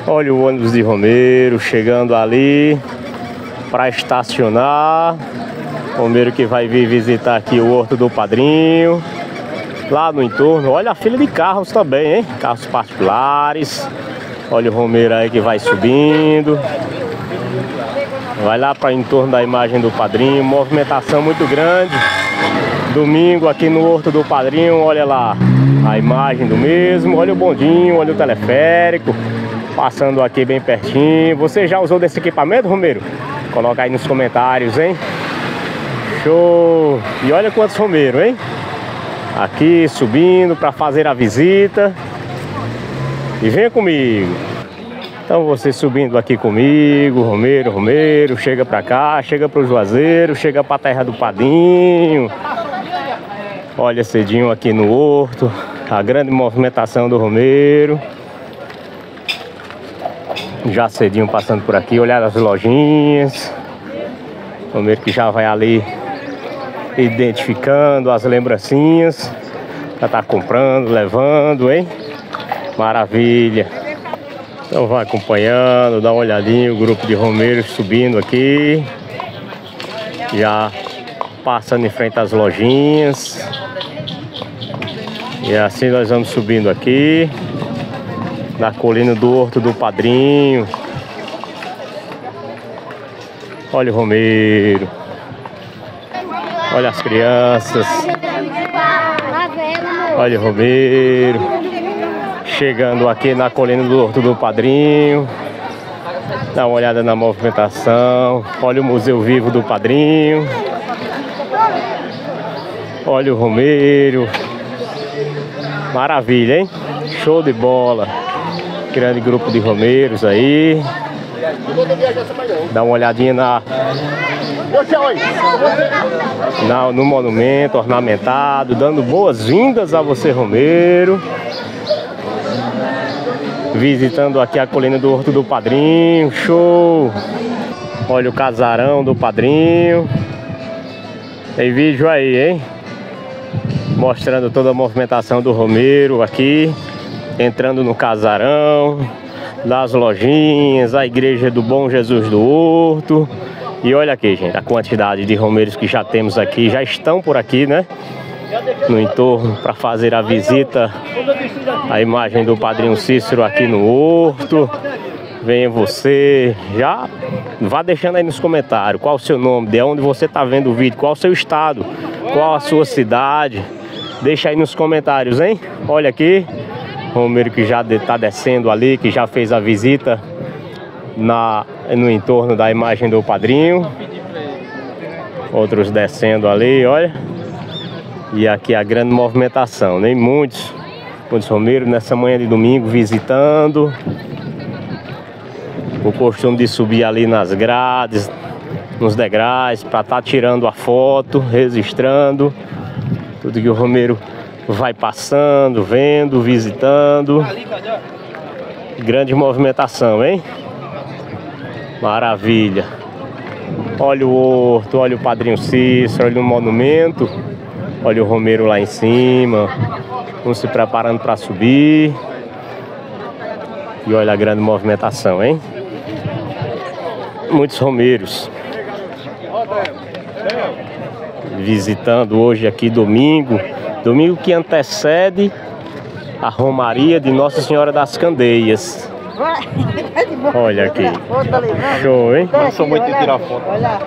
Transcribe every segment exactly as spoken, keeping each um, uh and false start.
Olha o ônibus de Romeiro chegando ali para estacionar. Romeiro que vai vir visitar aqui o Horto do Padrinho. Lá no entorno, olha a fila de carros também, hein? Carros particulares. Olha o Romeiro aí que vai subindo. Vai lá para o entorno da imagem do Padrinho. Movimentação muito grande. Domingo aqui no Horto do Padrinho. Olha lá a imagem do mesmo. Olha o bondinho, olha o teleférico. Passando aqui bem pertinho. Você já usou desse equipamento, Romeiro? Coloca aí nos comentários, hein? Show! E olha quantos Romeiro, hein? Aqui subindo para fazer a visita. E venha comigo. Então você subindo aqui comigo, Romeiro, Romeiro, chega pra cá, chega pro Juazeiro, chega pra terra do Padrinho. Olha cedinho aqui no Horto, a grande movimentação do Romeiro. Já cedinho passando por aqui, olhar as lojinhas. Romeiro que já vai ali identificando as lembrancinhas. Já tá comprando, levando, hein? Maravilha. Então vai acompanhando, dá uma olhadinha, o grupo de Romeiros subindo aqui. Já passando em frente às lojinhas. E assim nós vamos subindo aqui na colina do Horto do Padrinho. Olha o Romeiro. Olha as crianças. Olha o Romeiro. Chegando aqui na colina do Horto do Padrinho. Dá uma olhada na movimentação. Olha o Museu Vivo do Padrinho. Olha o Romeiro. Maravilha, hein? Show de bola. Grande grupo de Romeiros aí. Dá uma olhadinha na, na no monumento ornamentado. Dando boas-vindas a você, Romeiro. Visitando aqui a colina do Horto do Padrinho. Show! Olha o casarão do Padrinho. Tem vídeo aí, hein? Mostrando toda a movimentação do Romeiro aqui. Entrando no casarão. Das lojinhas. A igreja do Bom Jesus do Horto. E olha aqui, gente, a quantidade de romeiros que já temos aqui. Já estão por aqui, né? No entorno para fazer a visita à imagem do Padrinho Cícero aqui no Horto. Venha você, já vá deixando aí nos comentários qual o seu nome, de onde você está vendo o vídeo, qual o seu estado, qual a sua cidade. Deixa aí nos comentários, hein? Olha aqui, Romeiro que já está descendo ali, que já fez a visita na, no entorno da imagem do Padrinho. Outros descendo ali, olha. E aqui a grande movimentação, né? Muitos, muitos Romeiros nessa manhã de domingo visitando. O costume de subir ali nas grades, nos degraus, para estar tirando a foto, registrando tudo que o Romeiro vai passando, vendo, visitando. Grande movimentação, hein? Maravilha. Olha o Horto, olha o Padrinho Cícero, olha o monumento. Olha o Romeiro lá em cima. Vamos se preparando para subir. E olha a grande movimentação, hein? Muitos Romeiros visitando hoje aqui domingo. Domingo que antecede a Romaria de Nossa Senhora das Candeias. Olha aqui. Show, hein? Não sou muito de tirar foto.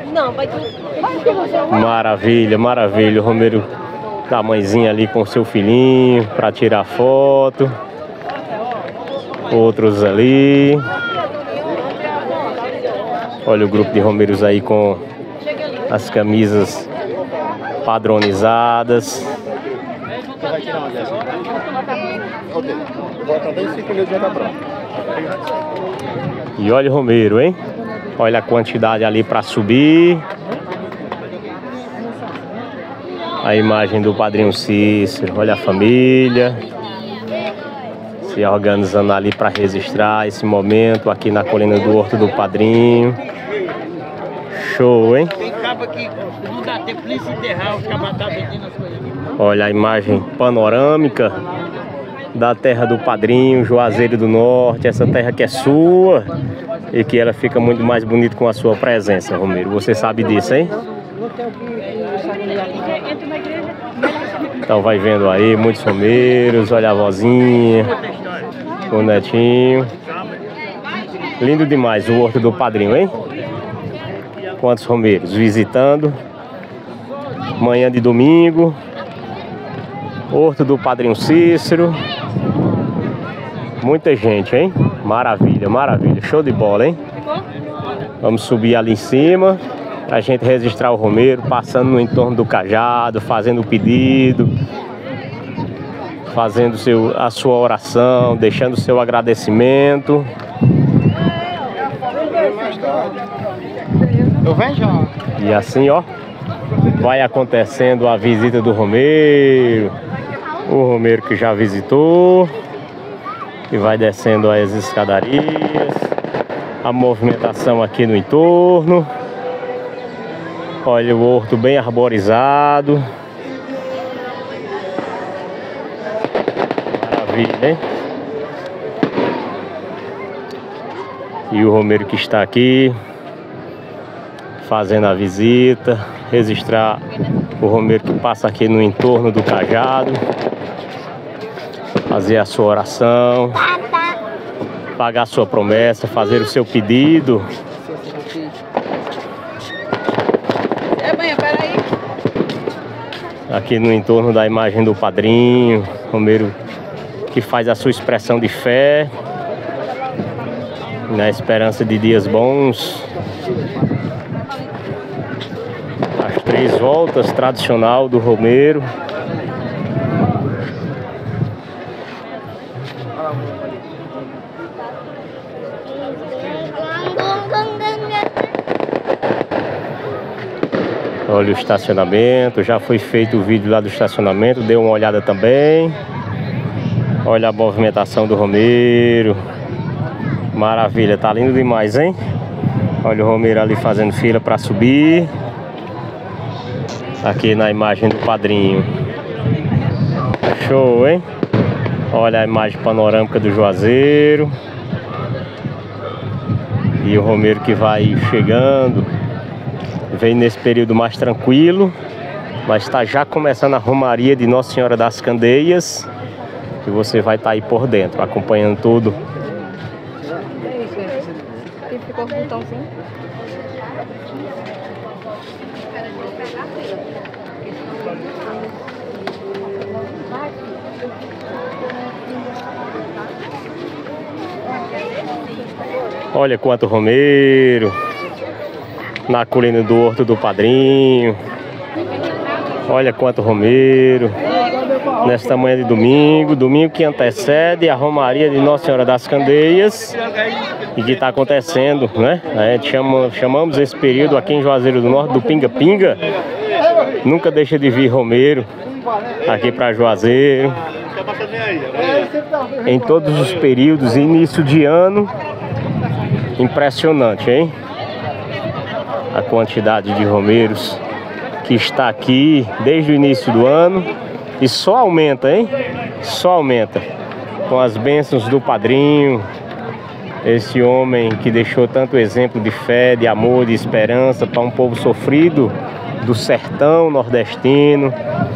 Maravilha, maravilha. O Romeiro da mãezinha ali com seu filhinho para tirar foto. Outros ali. Olha o grupo de Romeiros aí com as camisas padronizadas. E olha o Romeiro, hein? Olha a quantidade ali para subir. A imagem do Padrinho Cícero. Olha a família se organizando ali para registrar esse momento aqui na colina do Horto do Padrinho. Show, hein? Olha a imagem panorâmica da terra do Padrinho, Juazeiro do Norte, essa terra que é sua e que ela fica muito mais bonita com a sua presença, Romeiro. Você sabe disso, hein? Então vai vendo aí, muitos romeiros, olha a vozinha, o netinho. Lindo demais o Horto do Padrinho, hein? Quantos romeiros visitando. Manhã de domingo. Horto do Padrinho Cícero. Muita gente, hein? Maravilha, maravilha. Show de bola, hein? Vamos subir ali em cima pra gente registrar o romeiro, passando no entorno do cajado, fazendo o pedido, fazendo seu, a sua oração, deixando o seu agradecimento. Eu venho já. E assim, ó, vai acontecendo a visita do romeiro. O romeiro que já visitou. E vai descendo as escadarias. A movimentação aqui no entorno. Olha o horto bem arborizado. Maravilha, hein? E o romeiro que está aqui fazendo a visita, registrar o romeiro que passa aqui no entorno do cajado, fazer a sua oração, pagar a sua promessa, fazer o seu pedido. Aqui no entorno da imagem do Padrinho, romeiro que faz a sua expressão de fé, na esperança de dias bons. As três voltas tradicional do romeiro. Olha o estacionamento, já foi feito o vídeo lá do estacionamento, dê uma olhada também. Olha a movimentação do romeiro. Maravilha, tá lindo demais, hein? Olha o romeiro ali fazendo fila para subir. Aqui na imagem do Padrinho. Show, hein? Olha a imagem panorâmica do Juazeiro. E o romeiro que vai chegando. Vem nesse período mais tranquilo, mas está já começando a romaria de Nossa Senhora das Candeias, que você vai estar tá aí por dentro, acompanhando tudo. Olha quanto romeiro na colina do Horto do Padrinho. Olha quanto romeiro nesta manhã de domingo, domingo que antecede a romaria de Nossa Senhora das Candeias e que está acontecendo, né? A gente chama, chamamos esse período aqui em Juazeiro do Norte do pinga-pinga. Nunca deixa de vir romeiro aqui para Juazeiro. Em todos os períodos, início de ano, impressionante, hein? A quantidade de romeiros que está aqui desde o início do ano e só aumenta, hein? Só aumenta com as bênçãos do Padrinho, esse homem que deixou tanto exemplo de fé, de amor, de esperança para um povo sofrido do sertão nordestino,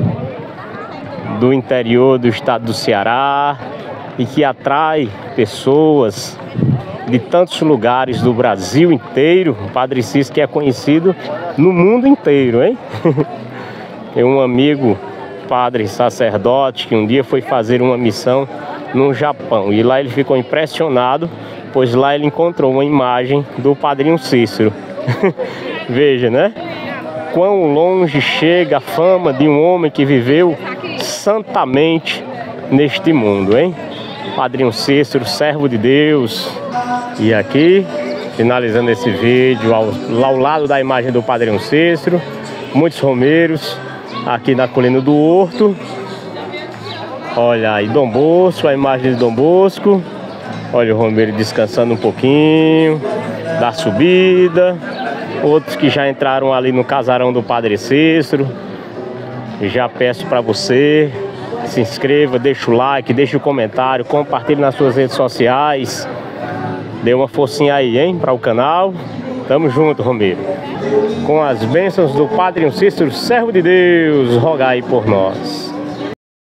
do interior do estado do Ceará e que atrai pessoas de tantos lugares do Brasil inteiro. O Padre Cícero que é conhecido no mundo inteiro, hein? Tem um amigo, padre sacerdote, que um dia foi fazer uma missão no Japão e lá ele ficou impressionado, pois lá ele encontrou uma imagem do Padrinho Cícero. Veja, né? Quão longe chega a fama de um homem que viveu santamente neste mundo, hein? Padrinho Cícero, servo de Deus. E aqui, finalizando esse vídeo, ao, ao lado da imagem do Padrinho Cícero, muitos romeiros aqui na colina do Horto. Olha aí Dom Bosco, a imagem de Dom Bosco. Olha o romeiro descansando um pouquinho da subida. Outros que já entraram ali no casarão do Padre Cícero. Já peço para você se inscreva, deixa o like, deixa o comentário, compartilhe nas suas redes sociais. Dê uma forcinha aí, hein, para o canal. Tamo junto, Romero. Com as bênçãos do Padre Cícero, servo de Deus, rogai por nós.